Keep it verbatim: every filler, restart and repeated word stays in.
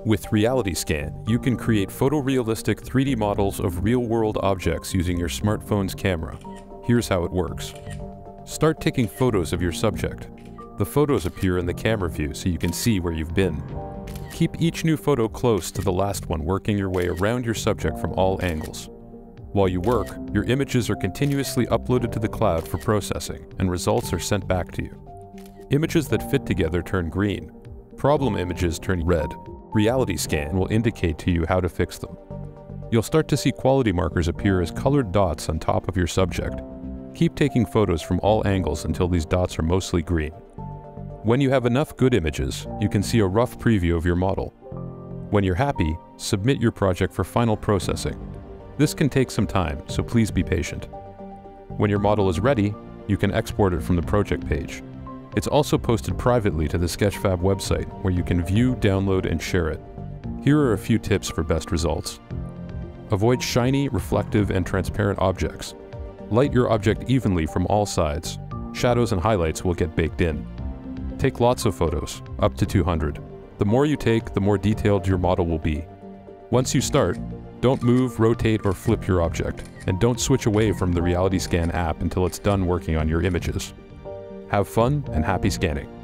With RealityScan, you can create photorealistic three D models of real-world objects using your smartphone's camera. Here's how it works. Start taking photos of your subject. The photos appear in the camera view so you can see where you've been. Keep each new photo close to the last one, working your way around your subject from all angles. While you work, your images are continuously uploaded to the cloud for processing, and results are sent back to you. Images that fit together turn green. Problem images turn red. RealityScan will indicate to you how to fix them. You'll start to see quality markers appear as colored dots on top of your subject. Keep taking photos from all angles until these dots are mostly green. When you have enough good images, you can see a rough preview of your model. When you're happy, submit your project for final processing. This can take some time, so please be patient. When your model is ready, you can export it from the project page. It's also posted privately to the Sketchfab website, where you can view, download, and share it. Here are a few tips for best results. Avoid shiny, reflective, and transparent objects. Light your object evenly from all sides. Shadows and highlights will get baked in. Take lots of photos, up to two hundred. The more you take, the more detailed your model will be. Once you start, don't move, rotate, or flip your object, and don't switch away from the RealityScan app until it's done working on your images. Have fun and happy scanning.